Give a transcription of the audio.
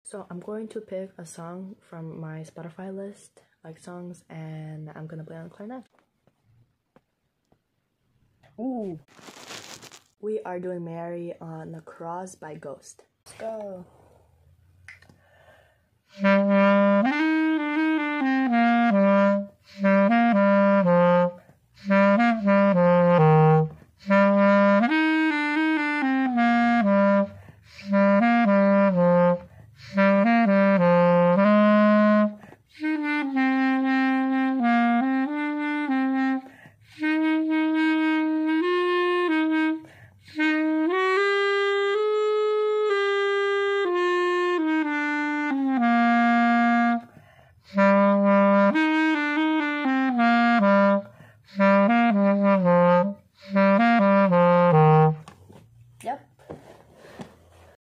So I'm going to pick a song from my Spotify list, like songs, and I'm gonna play on clarinet. Ooh! We are doing Mary on The Cross by Ghost. Let's go!